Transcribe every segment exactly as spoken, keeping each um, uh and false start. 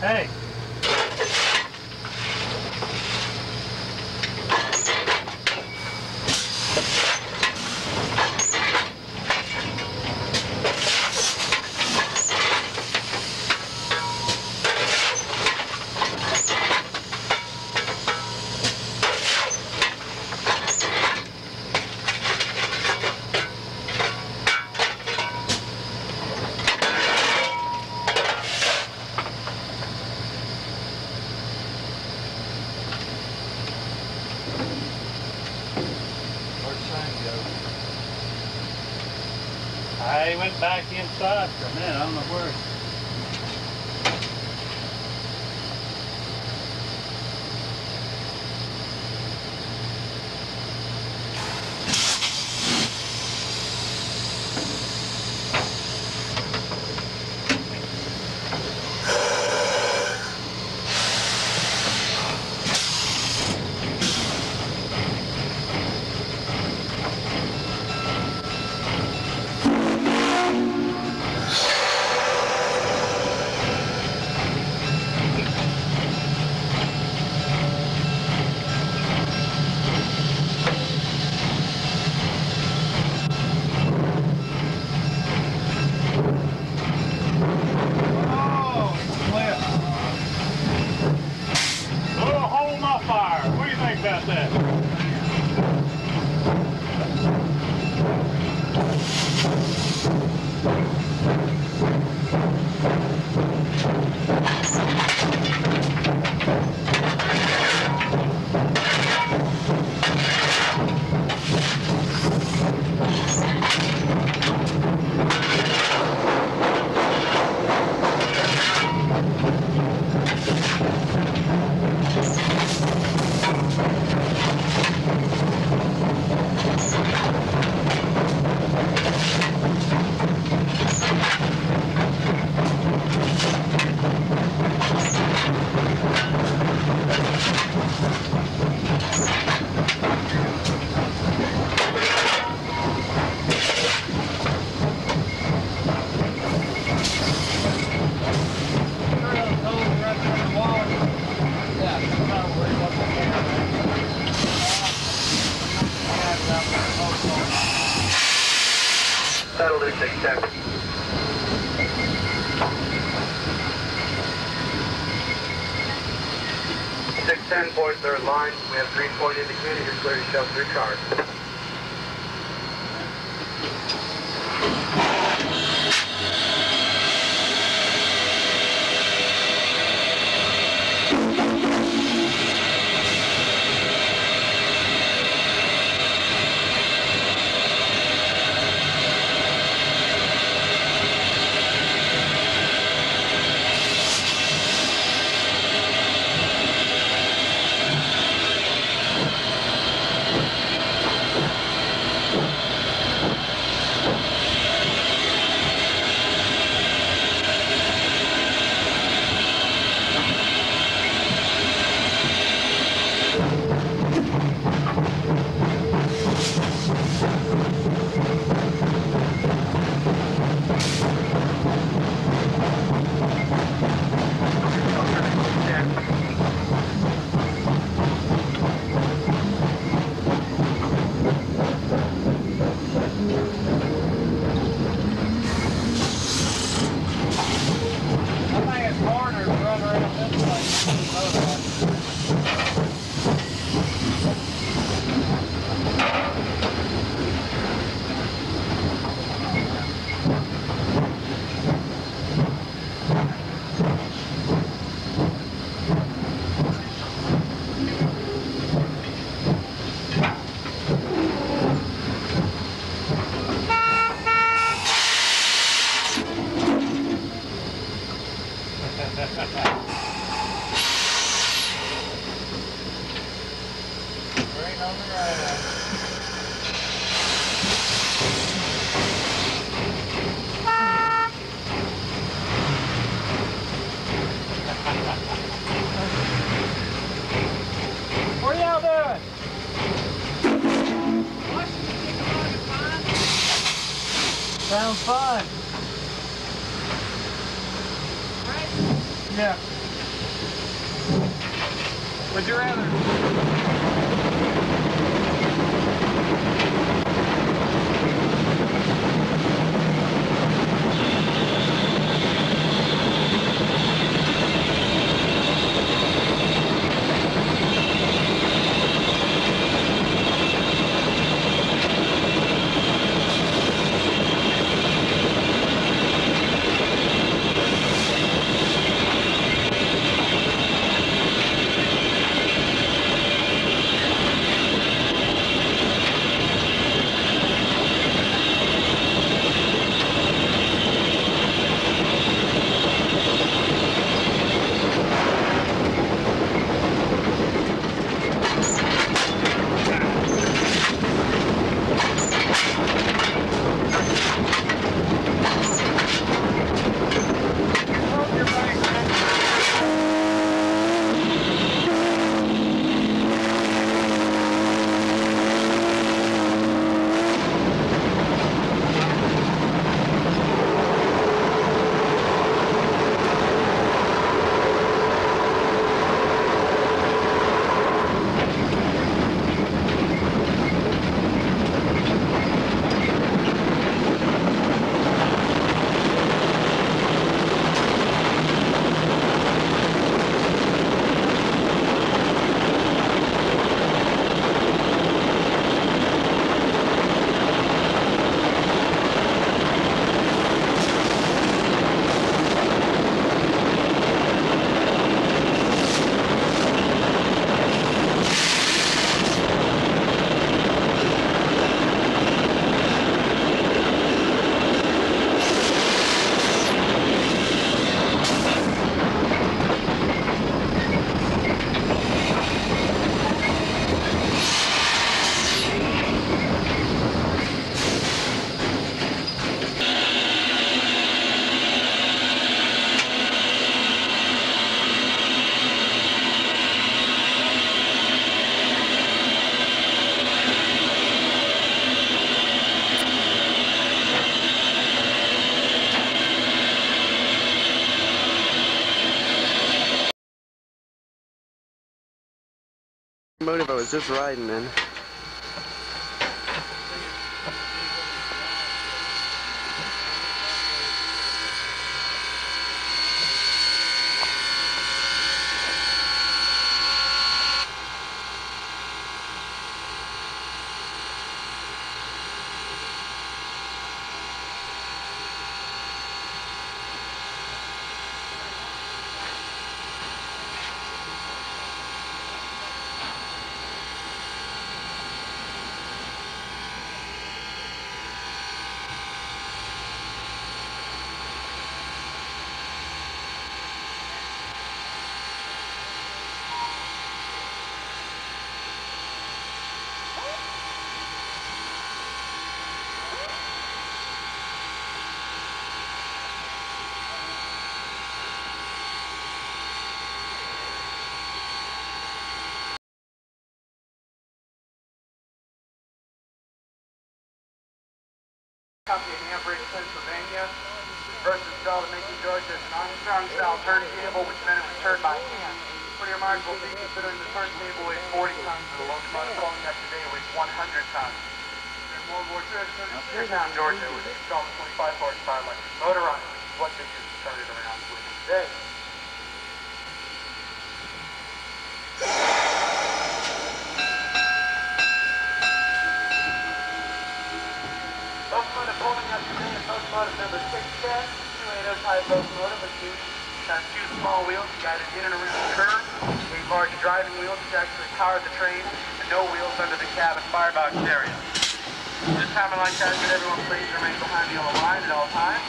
Hey. I went back inside for a minute, I don't know where. About that. Settled in six ten. six ten, point third line. We have green point indicated. You're clear to shove three cars. What are y'all doing? Sounds fun. Right? Yeah. Would you rather? Motive I was just riding in. Copy of Cambridge, Pennsylvania versus Dalton, Georgia. It's an Armstrong-style turntable, which meant it was turned by hand. For your mark will be considering the turntable weighs forty tons, and the locomotive pulling that today weighs one hundred tons. In World War Two, Georgetown, Georgia, was installed a twenty-five horsepower electric motor on it, which is what they use to turn it around today. Locomotive pulling up today is locomotive number six ten, two eighty type locomotive with two, has two small wheels guided in and around the curve, a large driving wheel which actually powered the train, and no wheels under the cabin firebox area. This time I'd like to ask that everyone please remain behind the yellow line at all times.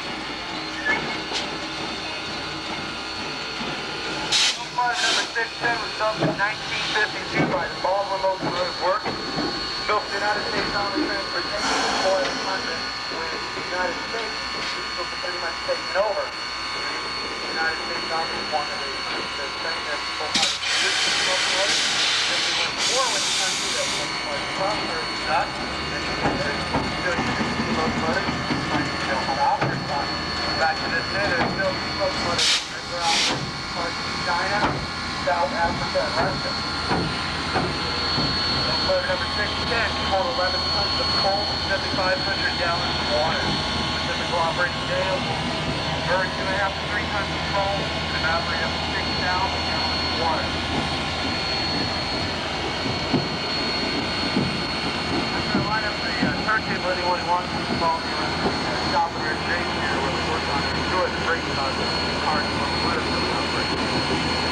Locomotive number six ten was built in nineteen fifty-two by the Baldwin Locomotive Works. Built for the United States Army Transportation before it was funded when the United States was pretty much taken over. The United States Army wanted to the thing that people had to use the locomotive. Then we went to war with the country that was like prosper and such. And they're still using the locomotive, trying to know how to operate on it. Back to this day, there's still locomotives that are out in parts of China, South Africa, and Russia. five hundred gallons of water. The typical operating scale, burn two and a half to three tons of coal, and evaporate up to six thousand gallons of water. I'm going to line up the uh, turntable. Anyone who wants to install the uh, shop of their chain here where we work on to ensure the brake process of the car to look good for the operation.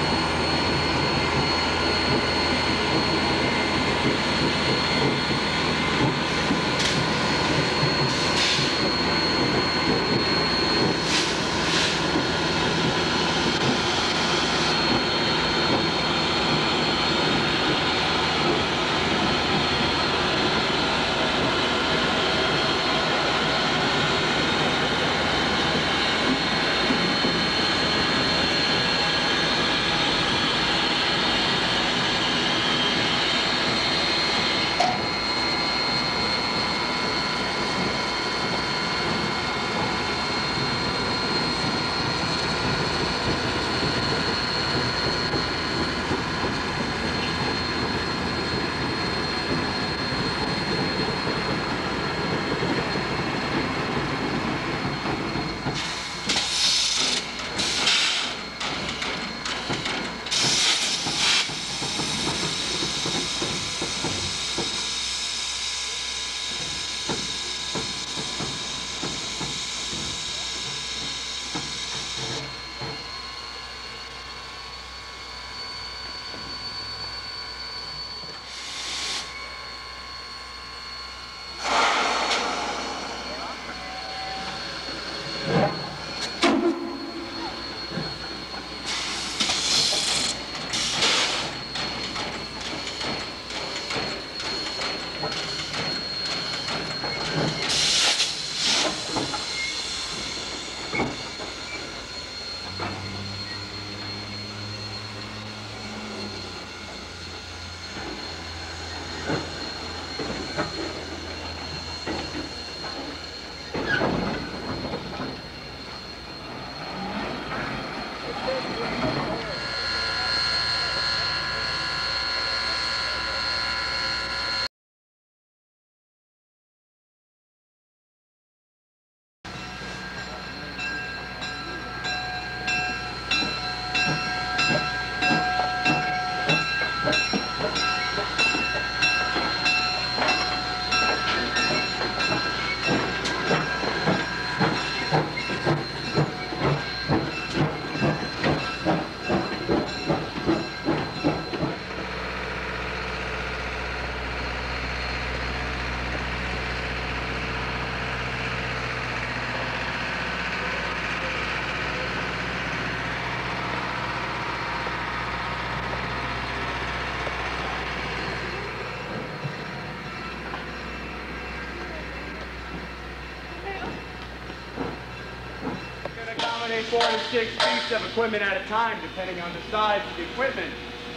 Four to six pieces of equipment at a time, depending on the size of the equipment.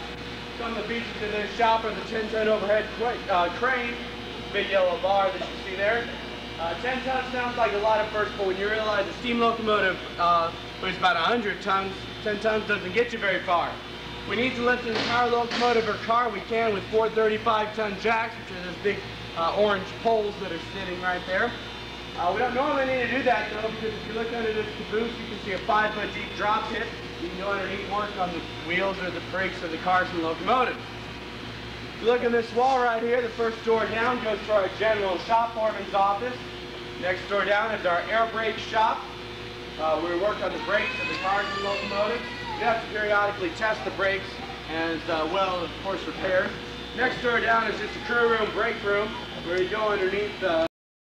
Some of the pieces in this shop are the ten ton overhead uh, crane, big yellow bar that you see there. Uh, ten tons sounds like a lot at first, but when you realize a steam locomotive uh, weighs about one hundred tons, ten tons doesn't get you very far. We need to lift an entire locomotive or car, we can with four thirty-five ton jacks, which are those big uh, orange poles that are sitting right there. Uh, we don't normally need to do that though, because if you look under this caboose, you can see a five foot deep drop pit. You can go underneath and work on the wheels or the brakes of the cars and locomotives. If you look at this wall right here, the first door down goes to our general shop foreman's office. Next door down is our air brake shop, uh, where we work on the brakes of the cars and locomotives. We have to periodically test the brakes as uh, well as, of course, repairs. Next door down is just a crew room, brake room, where you go underneath the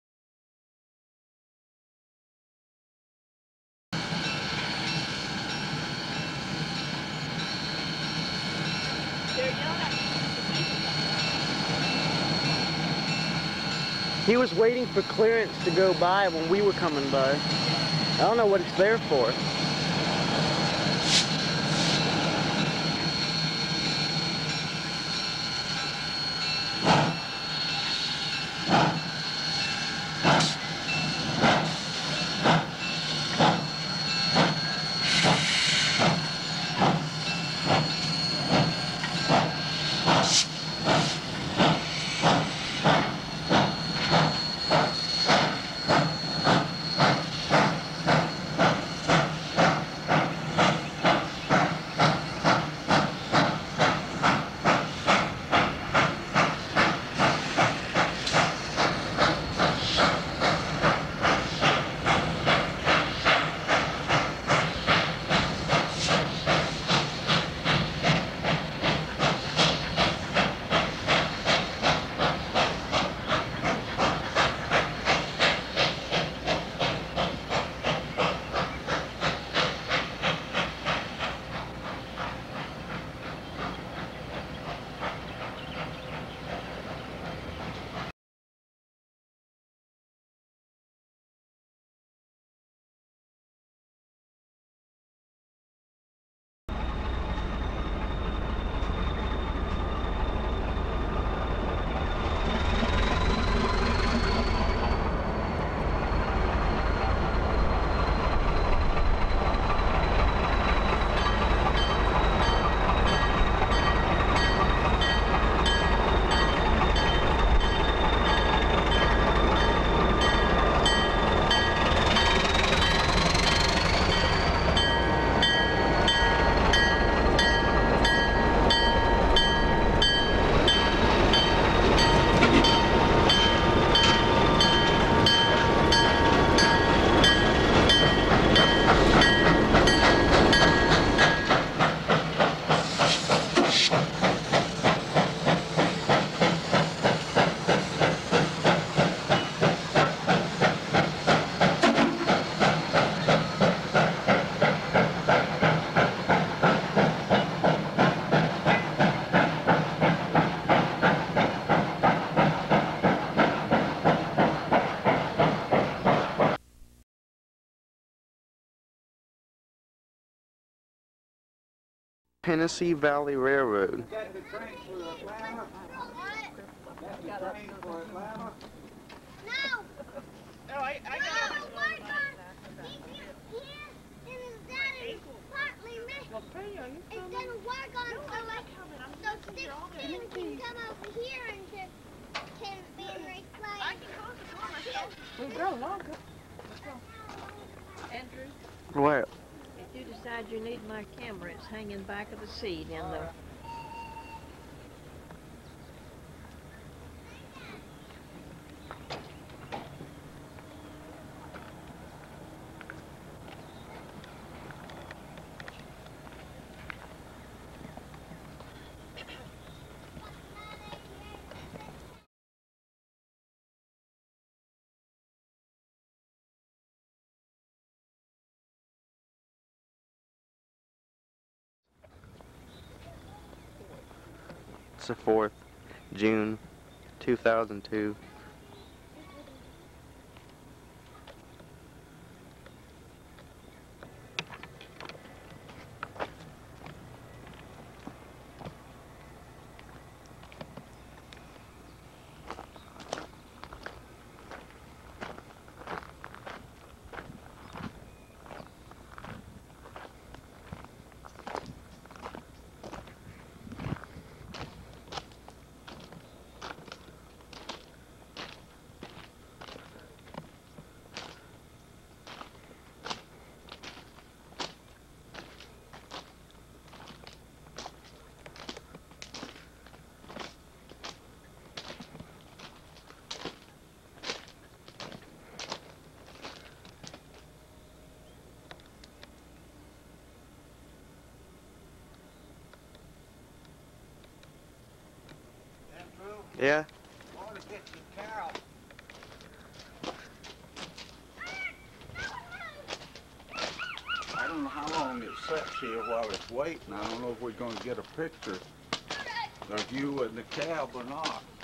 He was waiting for clearance to go by when we were coming by. I don't know what it's there for. Tennessee Valley Railroad. Got the train for Atlanta? Got the train for Atlanta? No! No, I, I No, got it. we're gonna keep you here, and his daddy is partly missing. Well, Freya, are you It's coming? gonna work on No, so I'm like, not coming. I'm so just six here all day. things can come over here and just can be I replaced. can close the door myself. We'll go longer. Andrew, Well, If you decide you need my camera, it's hanging back of the seat in the... it's the fourth, June, two thousand two. Yeah? I want to get the cow. I don't know how long it sits here while it's waiting. I don't know if we're going to get a picture of you and the cab or not.